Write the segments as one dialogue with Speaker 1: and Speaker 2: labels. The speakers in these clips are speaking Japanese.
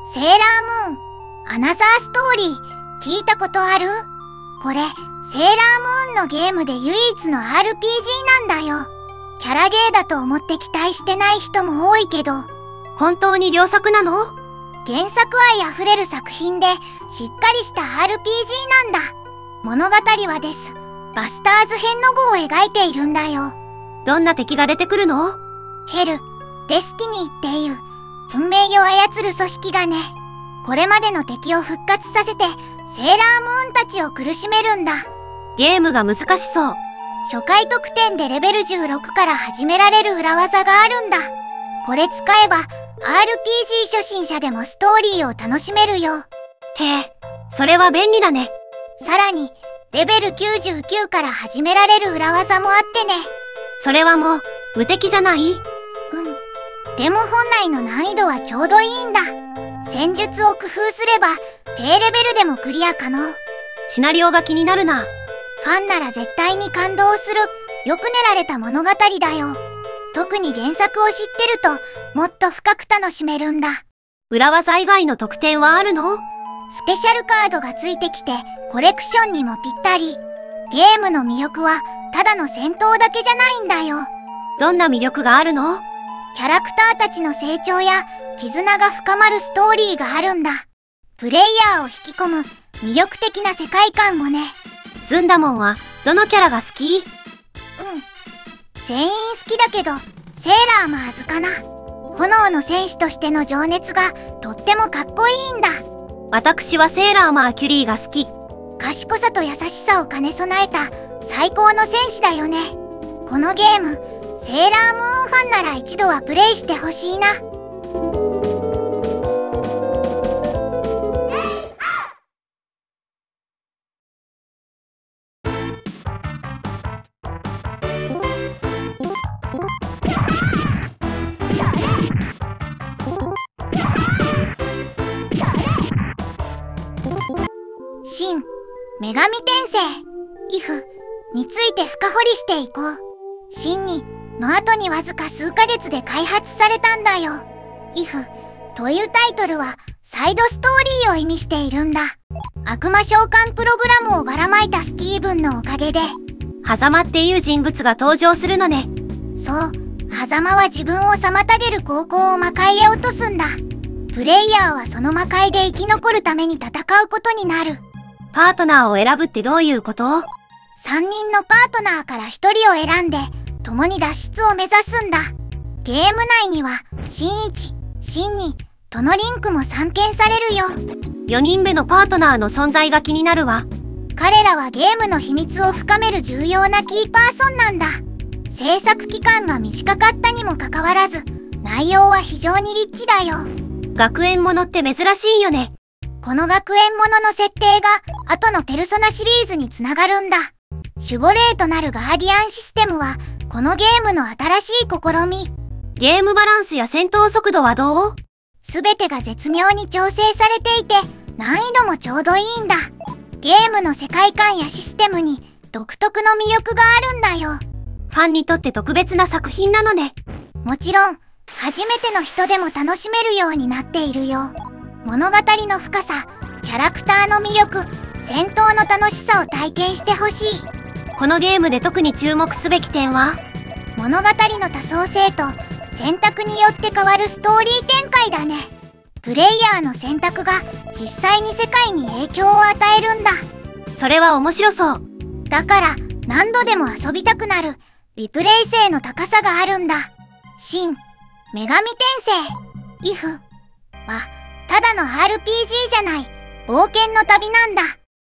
Speaker 1: セーラームーン、アナザーストーリー、聞いたことある？これ、セーラームーンのゲームで唯一の RPG なんだよ。キャラゲーだと思って期待してない人も多いけど。
Speaker 2: 本当に良作なの？
Speaker 1: 原作愛あふれる作品で、しっかりした RPG なんだ。物語はです。バスターズ編の語を描いているんだよ。
Speaker 2: どんな敵が出てくるの？
Speaker 1: ヘル、デスティニーっていう、運命を操る組織がね、これまでの敵を復活させて、セーラームーンたちを苦しめるんだ。
Speaker 2: ゲームが難しそう。
Speaker 1: 初回特典でレベル16から始められる裏技があるんだ。これ使えば、RPG 初心者でもストーリーを楽しめるよ。
Speaker 2: それは便利だね。
Speaker 1: さらに、レベル99から始められる裏技もあってね。
Speaker 2: それはもう、無敵じゃない？
Speaker 1: でも本来の難易度はちょうどいいんだ。戦術を工夫すれば、低レベルでもクリア可能。
Speaker 2: シナリオが気になるな。
Speaker 1: ファンなら絶対に感動する、よく練られた物語だよ。特に原作を知ってると、もっと深く楽しめるんだ。
Speaker 2: 裏技以外の特典はあるの？
Speaker 1: スペシャルカードがついてきて、コレクションにもぴったり。ゲームの魅力は、ただの戦闘だけじゃないんだよ。
Speaker 2: どんな魅力があるの？
Speaker 1: キャラクターたちの成長や、絆が深まるストーリーがあるんだ。プレイヤーを引き込む、魅力的な世界観もね。
Speaker 2: ずんだもんは、どのキャラが好き？
Speaker 1: 全員好きだけど、セーラーマーズかな。炎の戦士としての情熱が、とってもかっこいいんだ。
Speaker 2: 私はセーラーマーキュリーが好き。
Speaker 1: 賢さと優しさを兼ね備えた最高の戦士だよね。このゲーム、セーラームーンファンなら一度はプレイしてほしいな。新女神転生イフについて深掘りしていこう。新にの後にわずか数ヶ月で開発されたんだよ。イフというタイトルはサイドストーリーを意味しているんだ。悪魔召喚プログラムをばらまいたスティーブンのおかげで、
Speaker 2: 狭間っていう人物が登場するのね。
Speaker 1: そう、狭間は自分を妨げる高校を魔界へ落とすんだ。プレイヤーはその魔界で生き残るために戦うことになる。
Speaker 2: パートナーを選ぶってどういうこと？
Speaker 1: 3 人のパートナーから1人を選んで、共に脱出を目指すんだ。ゲーム内には、新1、新2とのリンクも散見されるよ。
Speaker 2: 4人目のパートナーの存在が気になるわ。
Speaker 1: 彼らはゲームの秘密を深める重要なキーパーソンなんだ。制作期間が短かったにもかかわらず、内容は非常にリッチだよ。
Speaker 2: 学園ものって珍しいよね。
Speaker 1: この学園ものの設定が後のペルソナシリーズにつながるんだ。守護霊となるガーディアンシステムはこのゲームの新しい試み。
Speaker 2: ゲームバランスや戦闘速度はどう？
Speaker 1: すべてが絶妙に調整されていて難易度もちょうどいいんだ。ゲームの世界観やシステムに独特の魅力があるんだよ。
Speaker 2: ファンにとって特別な作品なのね。
Speaker 1: もちろん初めての人でも楽しめるようになっているよ。物語の深さ、キャラクターの魅力、戦闘の楽しさを体験してほしい。
Speaker 2: このゲームで特に注目すべき点は？
Speaker 1: 物語の多層性と選択によって変わるストーリー展開だね。プレイヤーの選択が実際に世界に影響を与えるんだ。
Speaker 2: それは面白そう。
Speaker 1: だから何度でも遊びたくなるリプレイ性の高さがあるんだ。新女神転生イフはただの RPG じゃない冒険の旅なんだ。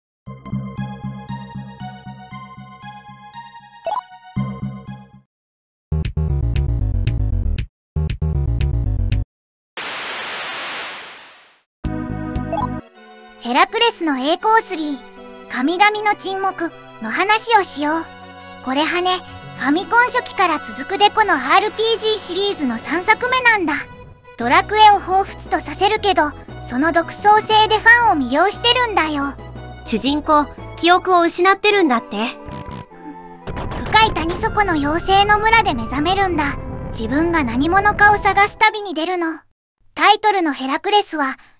Speaker 1: ヘラクレスの栄光3神々の沈黙の話をしよう。これはね、ファミコン初期から続くでこの RPG シリーズの3作目なんだ。ドラクエを彷彿とさせるけど、その独創性でファンを魅了してるんだよ。
Speaker 2: 主人公、記憶を失ってるんだって。
Speaker 1: 深い谷底の妖精の村で目覚めるんだ。自分が何者かを探す旅に出るの。タイトルのヘラクレスは、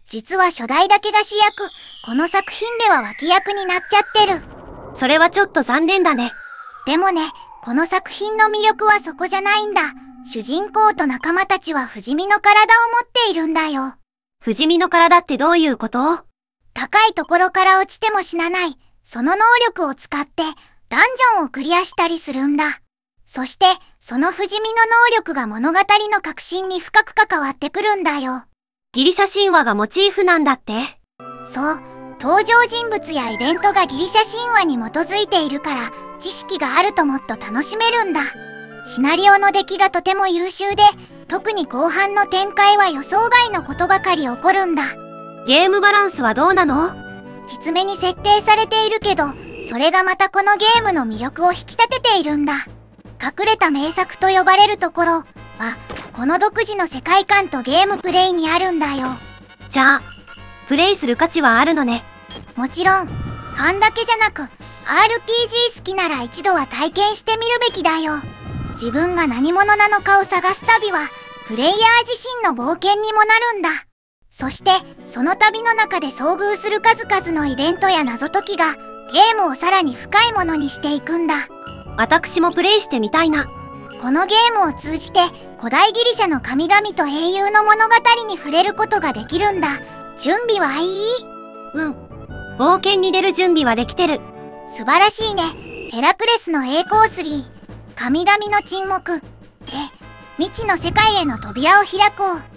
Speaker 1: 実は初代だけが主役、この作品では脇役になっちゃってる。
Speaker 2: それはちょっと残念だね。
Speaker 1: でもね、この作品の魅力はそこじゃないんだ。主人公と仲間たちは不死身の体を持っているんだよ。
Speaker 2: 不死身の体ってどういうこと？
Speaker 1: 高いところから落ちても死なない、その能力を使ってダンジョンをクリアしたりするんだ。そして、その不死身の能力が物語の核心に深く関わってくるんだよ。
Speaker 2: ギリシャ神話がモチーフなんだって？
Speaker 1: そう、登場人物やイベントがギリシャ神話に基づいているから、知識があるともっと楽しめるんだ。シナリオの出来がとても優秀で、特に後半の展開は予想外のことばかり起こるんだ。
Speaker 2: ゲームバランスはどうなの？
Speaker 1: きつめに設定されているけど、それがまたこのゲームの魅力を引き立てているんだ。隠れた名作と呼ばれるところは、この独自の世界観とゲームプレイにあるんだよ。
Speaker 2: じゃあ、プレイする価値はあるのね。
Speaker 1: もちろん、ファンだけじゃなく、RPG 好きなら一度は体験してみるべきだよ。自分が何者なのかを探す旅は、プレイヤー自身の冒険にもなるんだ。そして、その旅の中で遭遇する数々のイベントや謎解きが、ゲームをさらに深いものにしていくんだ。
Speaker 2: 私もプレイしてみたいな。
Speaker 1: このゲームを通じて、古代ギリシャの神々と英雄の物語に触れることができるんだ。準備はいい？
Speaker 2: うん。冒険に出る準備はできてる。
Speaker 1: 素晴らしいね。ヘラクレスの栄光3、神々の沈黙。未知の世界への扉を開こう。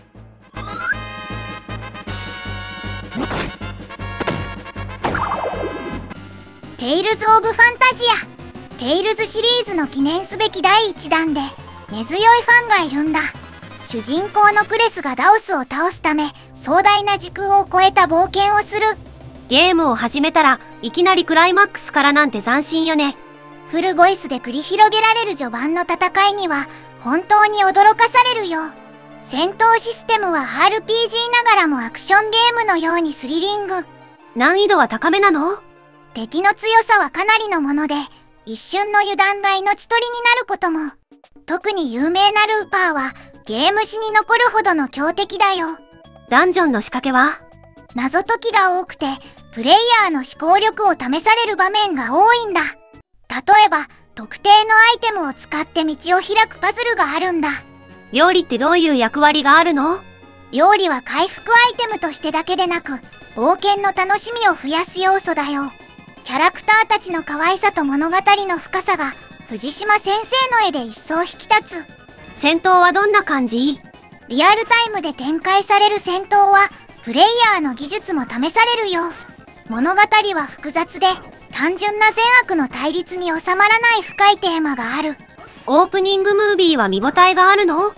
Speaker 1: テイルズ・オブ・ファンタジア。テイルズシリーズの記念すべき第1弾で根強いファンがいるんだ。主人公のクレスがダオスを倒すため壮大な時空を超えた冒険をする。
Speaker 2: ゲームを始めたらいきなりクライマックスからなんて斬新よね。
Speaker 1: フルボイスで繰り広げられる序盤の戦いには本当に驚かされるよ。戦闘システムは RPG ながらもアクションゲームのようにスリリング。
Speaker 2: 難易度は高めなの？
Speaker 1: 敵の強さはかなりのもので、一瞬の油断が命取りになることも。特に有名なルーパーはゲーム史に残るほどの強敵だよ。
Speaker 2: ダンジョンの仕掛けは？
Speaker 1: 謎解きが多くて、プレイヤーの思考力を試される場面が多いんだ。例えば、特定のアイテムを使って道を開くパズルがあるんだ。
Speaker 2: 料理ってどういう役割があるの？
Speaker 1: 料理は回復アイテムとしてだけでなく、冒険の楽しみを増やす要素だよ。キャラクターたちの可愛さと物語の深さが、藤島先生の絵で一層引き立つ。
Speaker 2: 戦闘はどんな感じ？
Speaker 1: リアルタイムで展開される戦闘は、プレイヤーの技術も試されるよ。物語は複雑で、単純な善悪の対立に収まらない深いテーマがある。
Speaker 2: オープニングムービーは見応えがあるの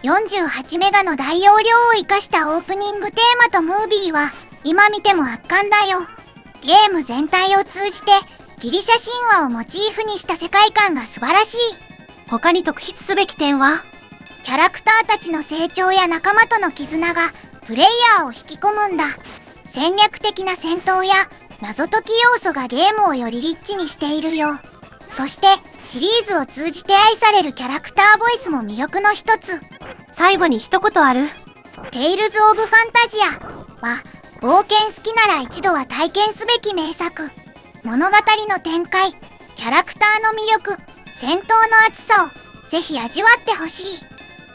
Speaker 1: ？48メガの大容量を生かしたオープニングテーマとムービーは、今見ても圧巻だよ。ゲーム全体を通じて、ギリシャ神話をモチーフにした世界観が素晴らしい。
Speaker 2: 他に特筆すべき点は？
Speaker 1: キャラクターたちの成長や仲間との絆が、プレイヤーを引き込むんだ。戦略的な戦闘や、謎解き要素がゲームをよりリッチにしているよ。そして、シリーズを通じて愛されるキャラクターボイスも魅力の一つ。
Speaker 2: 最後に一言ある？
Speaker 1: テイルズ・オブ・ファンタジアは、冒険好きなら一度は体験すべき名作。物語の展開、キャラクターの魅力、戦闘の熱さをぜひ味わってほしい。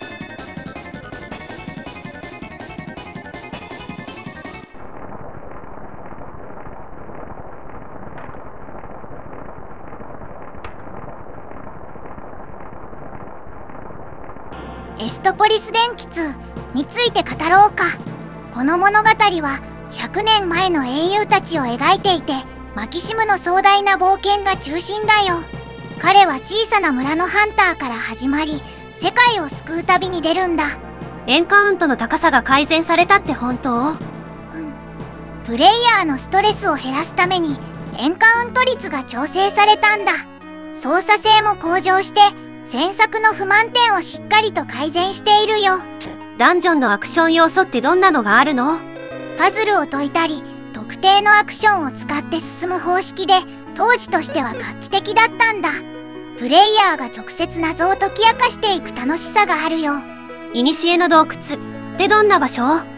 Speaker 1: エストポリス電気2について語ろうか。この物語は100年前の英雄たちを描いていて、マキシムの壮大な冒険が中心だよ。彼は小さな村のハンターから始まり、世界を救う旅に出るんだ。
Speaker 2: エンカウントの高さが改善されたって本当？
Speaker 1: プレイヤーのストレスを減らすためにエンカウント率が調整されたんだ。操作性も向上して、前作の不満点をしっかりと改善しているよ。
Speaker 2: ダンジョンのアクション要素ってどんなのがあるの？
Speaker 1: パズルを解いたり、特定のアクションを使って進む方式で、当時としては画期的だったんだ。プレイヤーが直接謎を解き明かしていく楽しさがあるよ。
Speaker 2: 古の洞窟ってどんな場所？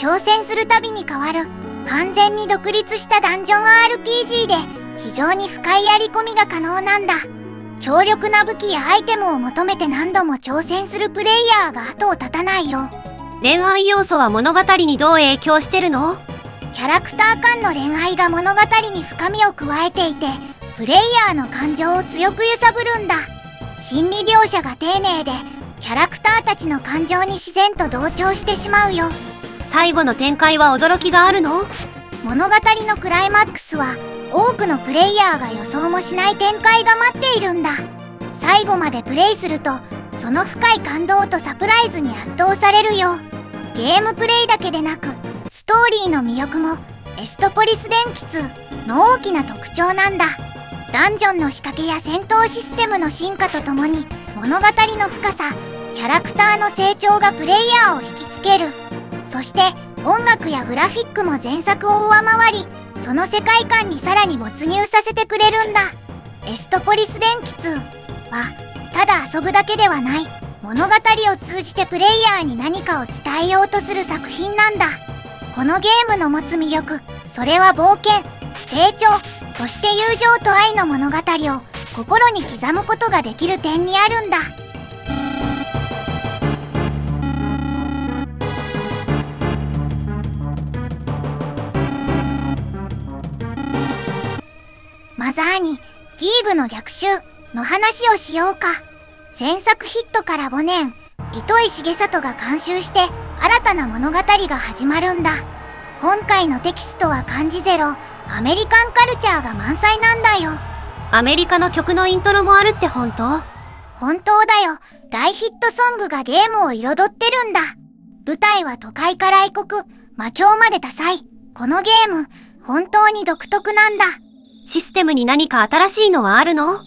Speaker 1: 挑戦するたびに変わる完全に独立したダンジョン RPG で非常に深いやり込みが可能なんだ。強力な武器やアイテムを求めて何度も挑戦するプレイヤーが後を絶たないよ。
Speaker 2: 恋愛要素は物語にどう影響してるの？
Speaker 1: キャラクター間の恋愛が物語に深みを加えていて、プレイヤーの感情を強く揺さぶるんだ。心理描写が丁寧で、キャラクターたちの感情に自然と同調してしまうよ。
Speaker 2: 最後の展開は驚きがあるの？
Speaker 1: 物語のクライマックスは多くのプレイヤーが予想もしない展開が待っているんだ。最後までプレイするとその深い感動とサプライズに圧倒されるよ。ゲームプレイだけでなくストーリーの魅力もエストポリス電気2の大きな特徴なんだ。ダンジョンの仕掛けや戦闘システムの進化とともに物語の深さ、キャラクターの成長がプレイヤーを引きつける。そして音楽やグラフィックも前作を上回り、その世界観にさらに没入させてくれるんだ。エストポリス電気2はただ遊ぶだけではない、物語を通じてプレイヤーに何かを伝えようとする作品なんだ。このゲームの持つ魅力、それは冒険、成長、そして友情と愛の物語を心に刻むことができる点にあるんだ。マザーにギーブの逆襲の話をしようか。前作ヒットから5年、糸井重里が監修して新たな物語が始まるんだ。今回のテキストは漢字ゼロ、アメリカンカルチャーが満載なんだよ。
Speaker 2: アメリカの曲のイントロもあるって本当？
Speaker 1: 本当だよ。大ヒットソングがゲームを彩ってるんだ。舞台は都会から異国、魔境まで多彩。このゲーム、本当に独特なんだ。
Speaker 2: システムに何か新しいのはあるの？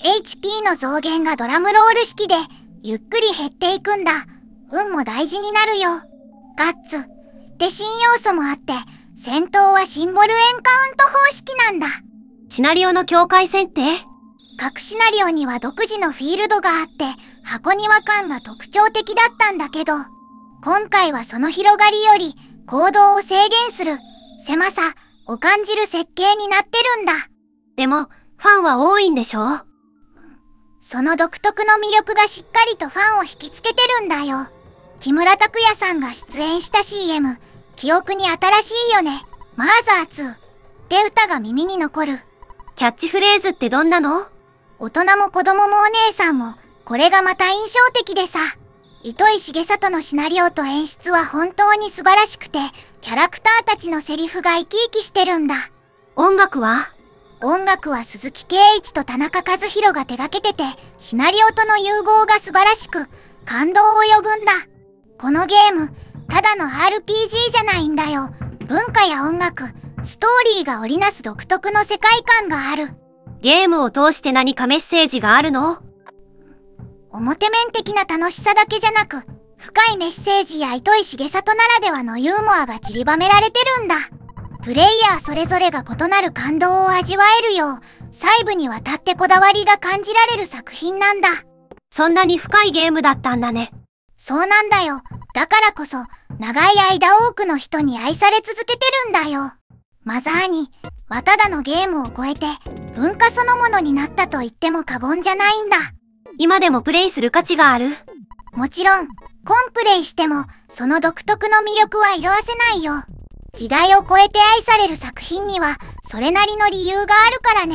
Speaker 1: HP の増減がドラムロール式でゆっくり減っていくんだ。運も大事になるよ。ガッツって新要素もあって、戦闘はシンボルエンカウント方式なんだ。
Speaker 2: シナリオの境界線って？
Speaker 1: 各シナリオには独自のフィールドがあって、箱庭感が特徴的だったんだけど、今回はその広がりより行動を制限する狭さを感じる設計になってるんだ。
Speaker 2: でも、ファンは多いんでしょ？
Speaker 1: その独特の魅力がしっかりとファンを引きつけてるんだよ。木村拓哉さんが出演した CM、記憶に新しいよね。マーザー2って歌が耳に残る。
Speaker 2: キャッチフレーズってどんなの？
Speaker 1: 大人も子供もお姉さんも、これがまた印象的でさ。糸井重里のシナリオと演出は本当に素晴らしくて、キャラクターたちのセリフが生き生きしてるんだ。
Speaker 2: 音楽は
Speaker 1: 鈴木圭一と田中和弘が手掛けてて、シナリオとの融合が素晴らしく、感動を呼ぶんだ。このゲーム、ただの RPG じゃないんだよ。文化や音楽、ストーリーが織りなす独特の世界観がある。
Speaker 2: ゲームを通して何かメッセージがあるの？
Speaker 1: 表面的な楽しさだけじゃなく、深いメッセージや糸井重里ならではのユーモアが散りばめられてるんだ。プレイヤーそれぞれが異なる感動を味わえるよう、細部にわたってこだわりが感じられる作品なんだ。
Speaker 2: そんなに深いゲームだったんだね。
Speaker 1: そうなんだよ。だからこそ、長い間多くの人に愛され続けてるんだよ。マザーにはただのゲームを超えて、文化そのものになったと言っても過言じゃないんだ。
Speaker 2: 今でもプレイする価値がある？
Speaker 1: もちろん、コンプレイしても、その独特の魅力は色あせないよ。時代を超えて愛される作品には、それなりの理由があるからね。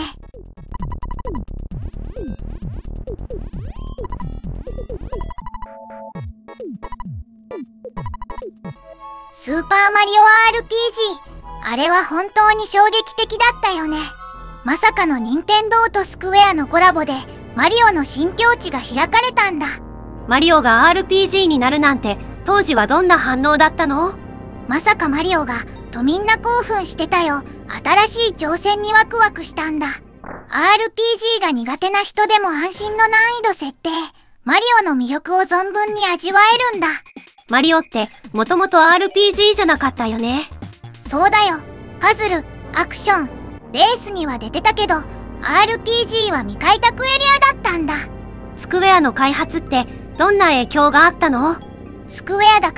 Speaker 1: スーパーマリオ RPG、あれは本当に衝撃的だったよね。まさかの任天堂とスクウェアのコラボで、マリオの新境地が開かれたんだ。
Speaker 2: マリオが RPG になるなんて、当時はどんな反応だったの？
Speaker 1: まさかマリオが、とみんな興奮してたよ。新しい挑戦にワクワクしたんだ。RPG が苦手な人でも安心の難易度設定。マリオの魅力を存分に味わえるんだ。
Speaker 2: マリオって、もともと RPG じゃなかったよね。
Speaker 1: そうだよ。パズル、アクション、レースには出てたけど、RPG は未開拓エリアだったんだ。
Speaker 2: スクウェアの開発ってどんな影響があったの？
Speaker 1: スクウェアだから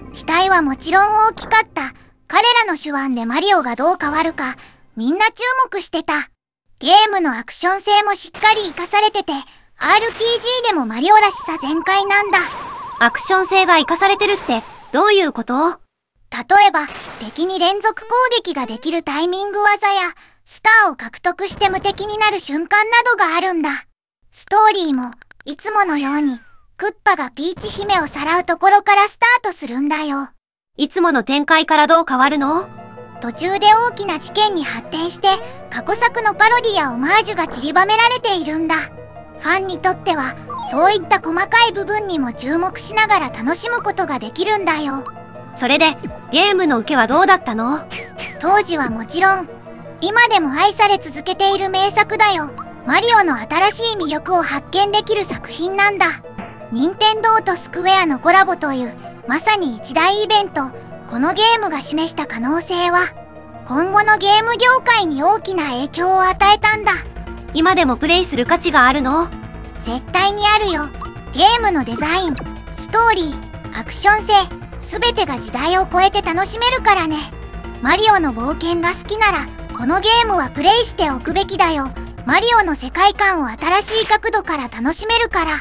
Speaker 1: 期待はもちろん大きかった。彼らの手腕でマリオがどう変わるか、みんな注目してた。ゲームのアクション性もしっかり活かされてて、RPG でもマリオらしさ全開なんだ。
Speaker 2: アクション性が活かされてるってどういうこと？
Speaker 1: 例えば、敵に連続攻撃ができるタイミング技や、スターを獲得して無敵になる瞬間などがあるんだ。ストーリーも、いつものように、クッパがピーチ姫をさらうところからスタートするんだよ。
Speaker 2: いつもの展開からどう変わるの？
Speaker 1: 途中で大きな事件に発展して、過去作のパロディやオマージュが散りばめられているんだ。ファンにとっては、そういった細かい部分にも注目しながら楽しむことができるんだよ。
Speaker 2: それで、ゲームの受けはどうだったの？
Speaker 1: 当時はもちろん、今でも愛され続けている名作だよ。マリオの新しい魅力を発見できる作品なんだ。任天堂とスクウェアのコラボという、まさに一大イベント。このゲームが示した可能性は、今後のゲーム業界に大きな影響を与えたんだ。
Speaker 2: 今でもプレイする価値があるの？
Speaker 1: 絶対にあるよ。ゲームのデザイン、ストーリー、アクション性、すべてが時代を超えて楽しめるからね。マリオの冒険が好きなら、このゲームはプレイしておくべきだよ。マリオの世界観を新しい角度から楽しめるから。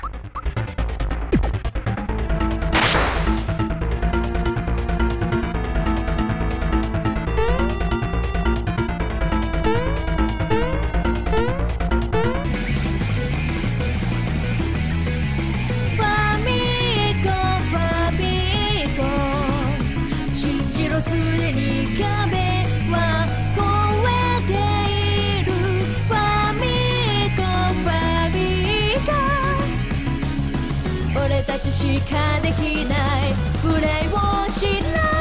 Speaker 3: すでに壁は越えている。ファミコンファミコン、俺たちしかできないプレイをしない。